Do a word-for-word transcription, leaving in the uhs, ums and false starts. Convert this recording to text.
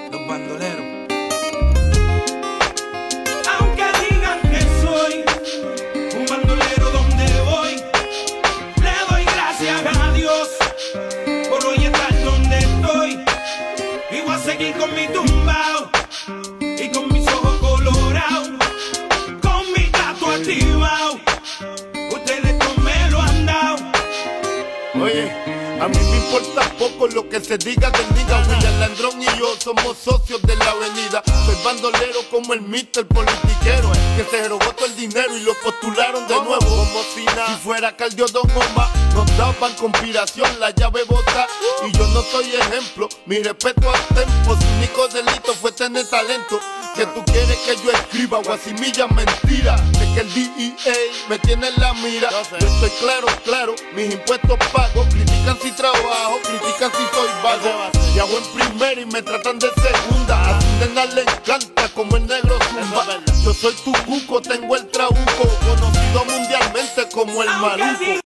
Los bandoleros. Aunque digan que soy un bandolero donde voy, le doy gracias a Dios por hoy estar donde estoy. Y voy a seguir con mi tumbao y con mis ojos colorados, con mi gato activado. Ustedes no me lo han dado. Oye, a mí me importa poco lo que se diga del diga. William Landrón y yo somos socios de la avenida. Soy bandolero como el mister politiquero, que se robó todo el dinero y lo postularon de nuevo. Como si nada, si fuera Caldio Don Omar, nos daban conspiración, la llave bota. Y yo no soy ejemplo, mi respeto al tempo. Su único delito fue tener talento. Que tú quieres que yo escriba guasimilla mentira, de que el D E A me tiene en la mira. Yo estoy claro, claro, mis impuestos pago. Critican si trabajo, critican si soy vago. Y hago en primera y me tratan de segunda. A tu nena le encanta como el negro zumba. Yo soy tu cuco, tengo el trabuco, conocido mundialmente como el maluco.